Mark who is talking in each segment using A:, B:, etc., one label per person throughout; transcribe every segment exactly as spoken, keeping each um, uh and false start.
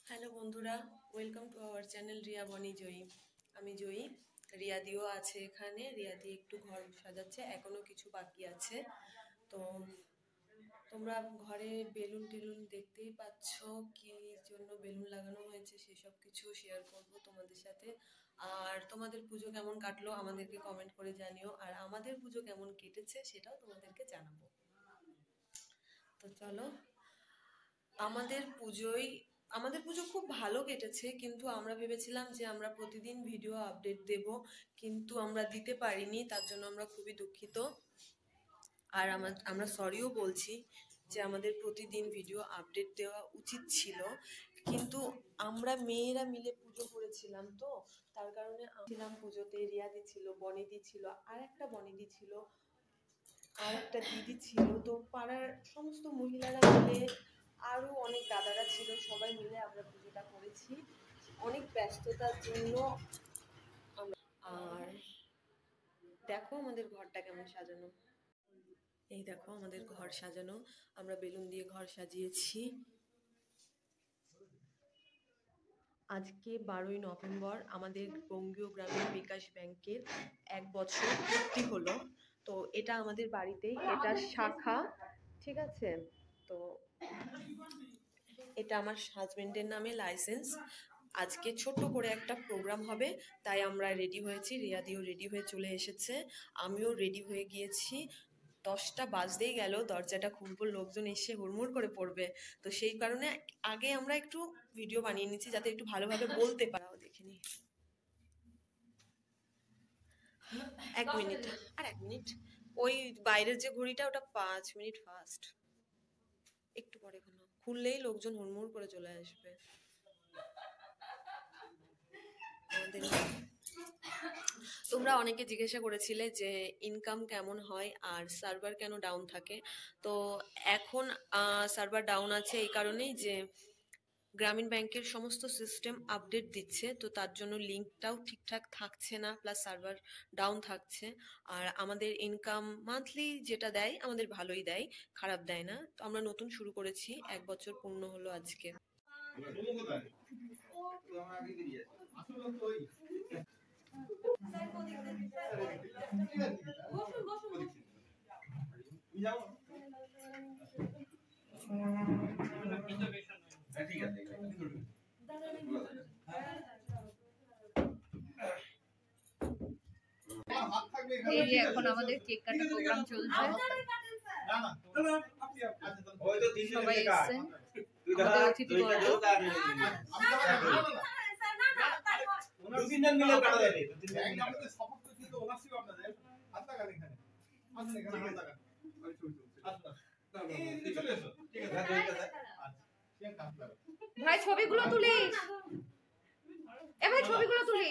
A: Hello বন্ধুরা, welcome to our channel Riya Boni Joyee. আমি জয়ী, রিয়াদিও আছে এখানে। রিয়াদি একটু ঘর সাজাচ্ছে, এখনো কিছু বাকি আছে। তো তোমরা ঘরে বেলুন টেলুন দেখতেই পাচ্ছ, কি জন্য বেলুন লাগানো হয়েছে সেসব কিছু শেয়ার করব তোমাদের সাথে। আর তোমাদের পুজো কেমন কাটলো আমাদেরকে কমেন্ট করে জানিও, আর আমাদের পুজো কেমন কেটেছে সেটাও তোমাদেরকে জানাবো। তো চলো, আমাদের পুজোয় আমাদের পুজো খুব ভালো কেটেছে, কিন্তু আমরা ভেবেছিলাম যে আমরা প্রতিদিন ভিডিও আপডেট দেব, কিন্তু আমরা দিতে পারিনি। তার জন্য আমরা খুবই দুঃখিত, আর আমরা সরিও বলছি যে আমাদের প্রতিদিন ভিডিও আপডেট দেওয়া উচিত ছিল, কিন্তু আমরা মেয়েরা মিলে পুজো করেছিলাম, তো তার কারণে ছিলাম পুজোতে। রিয়াদি ছিল, বনিদি ছিল, আর একটা বনিদি ছিল, আর একটা দিদি ছিল। তো পাড়ার সমস্ত মহিলারা মিলে, আরও অনেক দাদারা ছিল, সবাই মিলে আমরা পুজোটা করেছি অনেক ব্যস্ততার জন্য। আর দেখো আমাদের ঘরটা কেমন সাজানো। এই দেখো আমাদের ঘর সাজানো, আমরা বেলুন দিয়ে ঘর সাজিয়েছি। আজকে বারোই নভেম্বর আমাদের বঙ্গীয় গ্রামীণ বিকাশ ব্যাংকের এক বছর পূর্তি হলো। তো এটা আমাদের বাড়িতেই, এটা শাখা, ঠিক আছে। তো এটা আমার হাজবেন্ডের নামে লাইসেন্স। আজকে ছোট্ট করে একটা প্রোগ্রাম হবে, তাই আমরা রেডি হয়েছি। রিয়াদিও রেডি হয়ে চলে এসেছে, আমিও রেডি হয়ে গিয়েছি। দশটা বাজতেই গেল, দরজাটা খুলবো, লোকজন এসে হুড়মুড় করে পড়বে। তো সেই কারণে আগে আমরা একটু ভিডিও বানিয়ে নিচ্ছি, যাতে একটু ভালোভাবে বলতে পারাও। দেখিনি এক মিনিট, আর এক মিনিট। ওই বাইরের যে ঘড়িটা, ওটা পাঁচ মিনিট ফাস্ট। একটু পরে খুললেই লোকজন হুড়মুড় করে চলে আসবে। তোমরা অনেকে জিজ্ঞাসা করেছিলে যে ইনকাম কেমন হয় আর সার্ভার কেন ডাউন থাকে। তো এখন সার্ভার ডাউন আছে এই কারণেই যে গ্রামীণ ব্যাংকের সমস্ত সিস্টেম আপডেট দিচ্ছে, তো তার জন্য লিঙ্কটাও ঠিকঠাক থাকছে না, প্লাস সার্ভার ডাউন থাকছে। আর আমাদের ইনকাম মান্থলি যেটা দেয় আমাদের ভালোই দেয়, খারাপ দেয় না। তো আমরা নতুন শুরু করেছি, এক বছর পূর্ণ হলো আজকে।
B: এই যে এখন আমাদের কেক কাটা প্রোগ্রাম চলছে, সবাই এসেছেন আমাদের অতিথিবর্গ। ভাই ছবিগুলো তুলিস, এ ভাই ছবিগুলো তুলিস।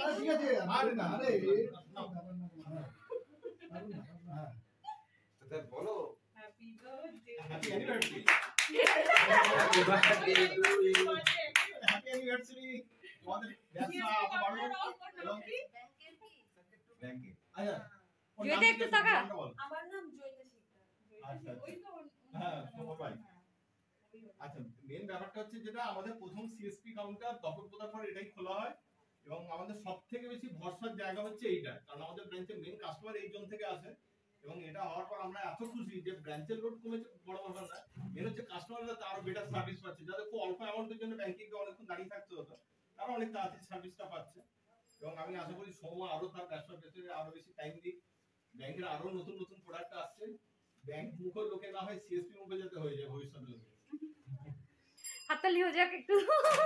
C: বলো happy birthday, happy anniversary, happy anniversary. আমাদের ব্যবসা এত বড় এবং ব্যাংকে। আচ্ছা,
B: জয়িতা একটু তাকা।
A: আমার নাম জয়িতা শিকদার।
C: আচ্ছা, ওই তো হ্যাঁ সবাই। আচ্ছা, মেন ব্যাপারটা হচ্ছে যেটা আমাদের প্রথম সিএসপি কাউন্টার দখলদার পর এটাই খোলা হয়, এবং আমাদের সবথেকে বেশি ভরসার জায়গা হচ্ছে এইটা, কারণ আমাদের ব্রাঞ্চের মেন কাস্টমার এই জোন থেকে আসে। এবং এটা হওয়ার পর আমরা এত খুশি যে ব্রাঞ্চের লোড কমেছে, বড় ব্যাপার না, মেন হচ্ছে কাস্টমাররা তার বেটার সার্ভিস পাচ্ছে। যাদের খুব অল্প অ্যামাউন্টের জন্য ব্যাংকে গিয়ে অনেকক্ষণ দাঁড়িয়ে থাকতে হতো, তারা অনেক তাড়াতাড়ি সার্ভিসটা পাচ্ছে। এবং আমি আশা করি সময় আরো তার ব্যবসার পেছনে আরো বেশি টাইম দিক। ব্যাংকের আরো নতুন নতুন প্রোডাক্ট আসছে, ব্যাংক মুখের লোকে না হয় সিএসপি মুখে যেতে হয়ে যায় ভবিষ্যতে লোকে।
B: হাততালি হয়ে যাক একটু।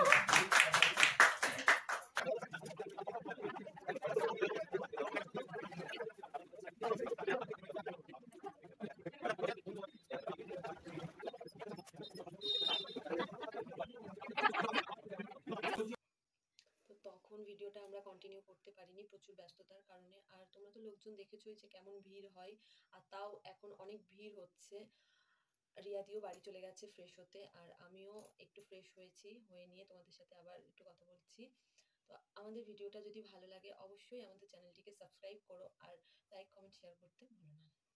A: তখন ভিডিওটা আমরা কন্টিনিউ করতে পারিনি প্রচুর ব্যস্ততার কারণে। আর তোমরা তো লোকজন দেখেছোই যে কেমন ভিড় হয়, আর তাও এখন অনেক ভিড় হচ্ছে। রিয়াদিও বাড়ি চলে গেছে ফ্রেশ হতে, আর আমিও একটু ফ্রেশ হয়েছি, হয়ে নিয়ে তোমাদের সাথে আবার একটু কথা বলছি। তো আমাদের ভিডিওটা যদি ভালো লাগে অবশ্যই আমাদের চ্যানেলটিকে সাবস্ক্রাইব করো, আর লাইক কমেন্ট শেয়ার করতে ভুলো না।